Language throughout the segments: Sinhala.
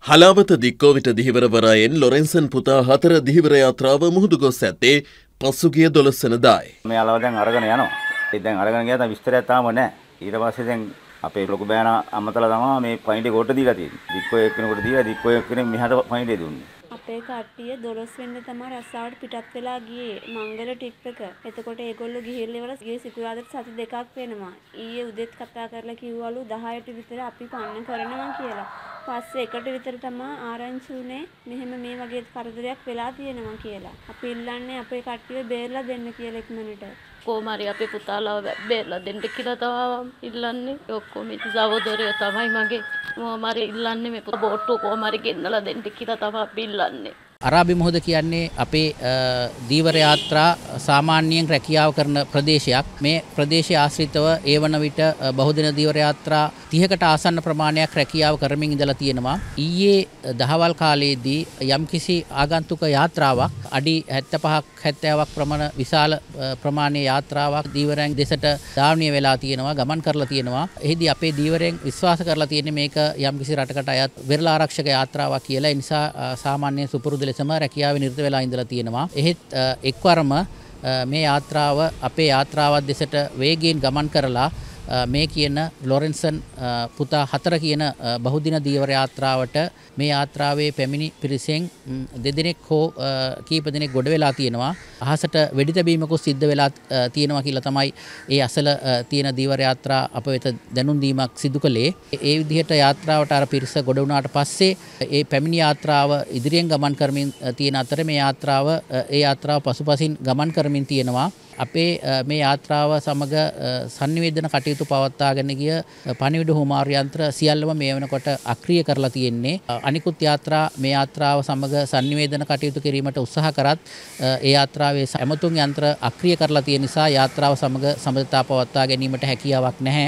හලාවත දික්කෝවිට දිහිවර වරායෙන් ලොරෙන්සන් පුතා 4 දිහිවර යාත්‍රාව මුහුදු ගොස් ඇත්තේ පසුගිය 12 වෙනිදායි. මේ අලව දැන් අරගෙන යනවා. ඒ දැන් අරගෙන ගියා තා විස්තරයක් තාම නැහැ. ඊට පස්සේ දැන් අපේ ලොකු බෑනා අම්මතලා තමයි මේ පයින්ටේ කොට දීලා තියෙන්නේ. දික්කෝ එක්කෙනෙකුට දීලා දික්කෝ එක්කෙනෙක් මෙහාට පයින්ටේ දුන්නේ. අපේ කට්ටිය 12 වෙනිදා තමයි රස්සාවට පිටත් වෙලා ගියේ මංගල ටිප් එක. එතකොට ඒගොල්ලෝ ගිහිල්ලා ඉවර ගියේ සිකුරාදාට සති දෙකක් වෙනවා. ඊයේ උදේත් කතා කරලා කිව්වලු 10ට විතර අපි පන්න කරනවා කියලා. පස්සේ එකට විතර තමයි ආරංචි උනේ මෙහෙම මේ වගේ කරදරයක් වෙලා තියෙනවා කියලා. අපි ඉල්ලන්නේ අපේ කට්ටිය බේරලා දෙන්න කියලා ඉක්මනට. කොහොමරි අපේ පුතාලව බේරලා දෙන්න කියලා තමයි ඉල්ලන්නේ. ඔක්කොම ඉති සහෝදරයෝ තමයි මගේ. කොහොමරි ඉල්ලන්නේ මේ බෝට්ටුව කොහොමරි ගෙන්නලා දෙන්න කියලා තමයි අපි ඉල්ලන්නේ. අරාබි මුහුද කියන්නේ අපේ දීවර යාත්‍රා සාමාන්‍යයෙන් රැකියාව කරන ප්‍රදේශයක්. මේ ප්‍රදේශය ආශ්‍රිතව ඒ වන විට බහුදින දීවර යාත්‍රා 30කට ආසන්න ප්‍රමාණයක් රැකියාව කරමින් ඉඳලා තියෙනවා. ඊයේ දහවල් කාලයේදී යම්කිසි ආගන්තුක යාත්‍රාවක් අඩි 75ක් 70ක් ප්‍රමාණ විශාල ප්‍රමාණයේ යාත්‍රාවක් දීවරයන් දෙසට ධාවනීය වෙලා තියෙනවා, ගමන් කරලා තියෙනවා. එහිදී අපේ දීවරයන් විශ්වාස කරලා තියෙන්නේ මේක යම්කිසි රටකට අයත් වෙරළ ආරක්ෂක යාත්‍රාවක් කියලා. ඒ නිසා සාමාන්‍ය සුපුරුදු ලෙසම රැකියාවේ නිරත වෙලා ඉඳලා තියෙනවා. එහෙත් එක්වරම මේ යාත්‍රාව අපේ යාත්‍රාවත් දෙසට වේගයෙන් ගමන් කරලා මේ කියන ලොරෙන්සන් පුතා 4 කියන බහුදින දීවර යාත්‍රාවට මේ යාත්‍රාවේ පැමිණි පිරිසෙන් දෙදෙනෙක් හෝ කීප දෙනෙක් ගොඩ වෙලා තියෙනවා. අහසට වෙඩි තැබීමකුත් සිද්ධ වෙලා තියෙනවා කියලා තමයි ඒ අසල තියෙන දීවර යාත්‍රා අප වෙත දැනුම් දීමක් සිදු කළේ. ඒ විදිහට යාත්‍රාවට අර පිරිස ගොඩ වුණාට පස්සේ ඒ පැමිණි යාත්‍රාව ඉදිරියෙන් ගමන් කරමින් තියෙන අතර මේ යාත්‍රාව පසුපසින් ගමන් කරමින් තියෙනවා. අපේ මේ යාත්‍රාව සමග sannivedana කටයුතු පවත්වාගෙන ගිය පණිවිඩ හුමාරු යන්ත්‍ර සියල්ලම මේ වෙනකොට අක්‍රිය කරලා තියෙන්නේ. අනිකුත් මේ යාත්‍රාව සමග sannivedana කටයුතු කිරීමට උත්සාහ කරත් ඒ යාත්‍රාවේ ඇමතුම් යන්ත්‍ර අක්‍රිය කරලා තියෙන නිසා යාත්‍රාව සමග සමගතා පවත්වා ගැනීමට හැකියාවක් නැහැ.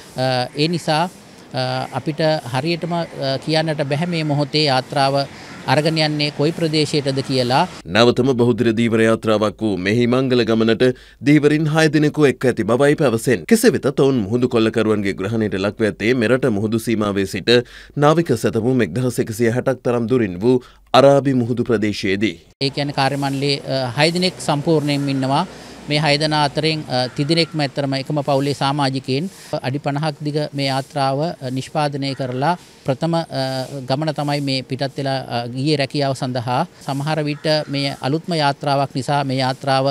ඒ නිසා අපිට හරියටම කියන්නට බැහැ මේ මොහොතේ යාත්‍රාව අරගෙන යන්නේ කොයි ප්‍රදේශයටද කියලා. නවතම බහුදින දීවර යාත්‍රාවක් වූ මෙහි මංගල ගමනට දීවරින් 6 දිනකු එක් ඇති බවයි පැවසෙන්. කෙසේ වෙතත් ඔවුන් මුහුදු කොල්ලකරුවන්ගේ ග්‍රහණයට ලක්ව ඇත්තේ මෙරට මුහුදු සීමාවේ සිට නාවික සැතපුම් 1160ක් තරම් දුරින් වූ අරාබි මුහුදු ප්‍රදේශයේදී. ඒ කියන්නේ කාර්ය මණ්ඩලයේ 6 දිනක් සම්පූර්ණයෙන් ඉන්නවා. මේ 6 දෙනා අතරින් 30 දිනක්ම ඇත්තරම එකම පවුලේ සමාජිකයින් අඩි 50ක් දිග මේ යාත්‍රාව නිෂ්පාදනය කරලා ප්‍රථම ගමන තමයි මේ පිටත් වෙලා ගියේ රැකියාව සඳහා. සමහර විට මේ අලුත්ම යාත්‍රාවක් නිසා මේ යාත්‍රාව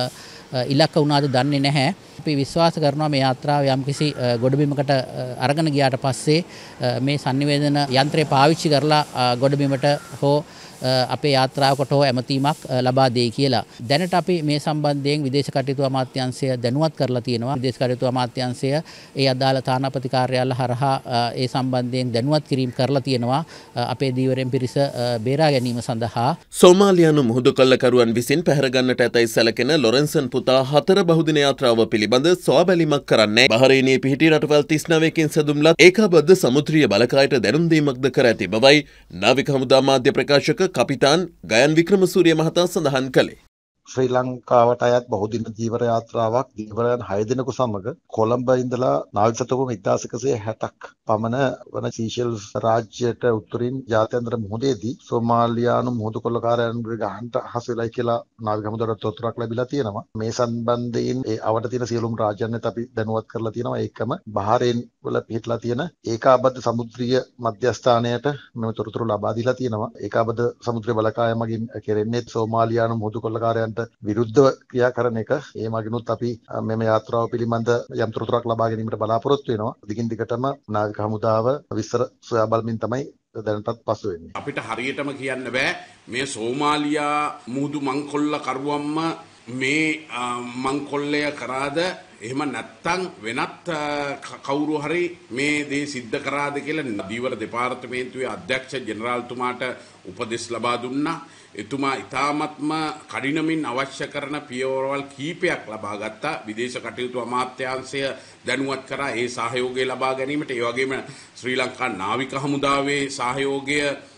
ඉලක්ක වුණාද දන්නේ නැහැ. අපි විශ්වාස කරනවා මේ යාත්‍රාව යම්කිසි ගොඩබිමකට අරගෙන ගියාට පස්සේ මේ sannivedana යන්ත්‍රය පාවිච්චි කරලා ගොඩබිමට හෝ අපේ යාත්‍රාවකට හෝ ඇමතීමක් ලබා දෙයි කියලා. දැනට අපි මේ සම්බන්ධයෙන් විදේශ කටයුතු අමාත්‍යාංශය දැනුවත් කරලා තියෙනවා. විදේශ කටයුතු අමාත්‍යාංශය ඒ අදාළ තානාපති කාර්යාල හරහා ඒ සම්බන්ධයෙන් දැනුවත් කිරීම කරලා තියෙනවා අපේ දීවරෙන් පිරිස බේරා ගැනීම සඳහා. සෝමාලියානු මුහුදු කොල්ලකරුවන් විසින් පැහැර ගන්නට ඇතැයි සැලකෙන ලොරෙන්සන් පුතා 4 බහුදින යාත්‍රාව පිළිබඳ සොයාබැලීමක් කරන්නේ බහරේනයේ පිහිටි රටවල් 39කින් සැදුම්ලත් ඒකාබද්ධ සමුද්‍රීය බලකායට දැනුම් දීමක්ද කර ඇති බවයි නාවික හමුදා මාධ්‍ය ප්‍රකාශක කපිතාන් ගයන් වික්‍රමසූරිය මහතා සඳහන් කළේ. ශ්‍රී ලංකාවට අයත් බහුදින දීවර යාත්‍රාවක් දීවරයන් 6 දිනක සමග කොළඹ ඉඳලා නාවික සැතපුම් 1160ක් පමණ වන සීෂෙල්ස් රාජ්‍යයට උතුරින් ජාත්‍යන්තර මුහුදේදී සෝමාලියානු මුහුදු කොල්ලකාරයන්ගේ ගහන්නට හසු වෙලයි කියලා නාවික හමුදාවට තොරතුරක් ලැබිලා තියෙනවා. මේ සම්බන්ධයෙන් ඒ අවට තියෙන සියලුම රාජ්‍යයන්ට අපි දැනුවත් කරලා තියෙනවා. ඒකම බහරේන් වල පිහිටලා තියෙන ඒකාබද්ධ සමුද්‍රීය මධ්‍යස්ථානයට මෙම තොරතුරු ලබා දීලා තියෙනවා. ඒකාබද්ධ සමුද්‍රීය බලකාය මගින් කෙරෙන්නේ සෝමාලියානු මුහුදු කොල්ලකාරයන් විරුද්ධව ක්‍රියා කරන එක. ඒ මගිනුත් අපි මෙම යාත්‍රාව පිළිබඳ යම් තොරතුරක් ලබා ගැනීමට බලාපොරොත්තු වෙනවා. දිගින් දිගටම නාවික හමුදාව විස්තර සොයා බලමින් තමයි දැනටත් පසු වෙන්නේ. අපිට හරියටම කියන්න බෑ මේ සෝමාලියා මුහුදු මංකොල්ල කරුවම්ම මේ මංකොල්ලය කරාද එහෙම නැත්තම් වෙනත් කවුරු හරි මේ දේ සිද්ධ කරාද කියලා දීවර දෙපාර්තමේන්තුවේ අධ්‍යක්ෂ ජෙනරාල්තුමාට උපදෙස් ලබා දුන්නා. එතුමා ඉතාමත්ම කඩිනමින් අවශ්‍ය කරන පියවරවල් කීපයක් ලබා ගත්තා. විදේශ කටයුතු අමාත්‍යාංශය දැනුවත් කරා ඒ සහයෝගය ලබා ගැනීමට. ඒ වගේම ශ්‍රී ලංකා නාවික හමුදාවේ සහයෝගය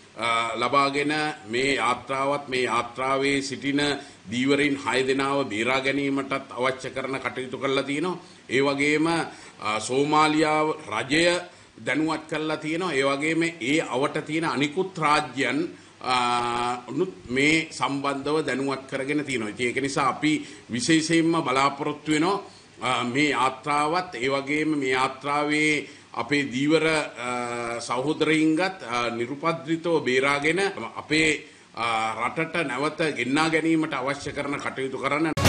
ලබාගෙන මේ යාත්‍රාවේ සිටින දීවරින් 6 දෙනාව බේරා ගැනීමටත් අවශ්‍ය කරන කටයුතු කරලා තිනවා. ඒ වගේම සෝමාලියාව රජය දැනුවත් කරලා තියෙනවා. ඒ වගේම ඒ අවට තියෙන අනිකුත් රාජ්‍යයන් මේ සම්බන්ධව දැනුවත් කරගෙන තියෙනවා. ඒක නිසා අපි විශේෂයෙන්ම බලාපොරොත්තු වෙනවා මේ යාත්‍රාවත් ඒ වගේම මේ යාත්‍රාවේ අපේ දීවර සහෝදරයින්ගත් නිරුපද්‍රිතව බේරාගෙන අපේ රටට නැවත ගෙන්නා ගැනීමට අවශ්‍ය කරන කටයුතු කරන්න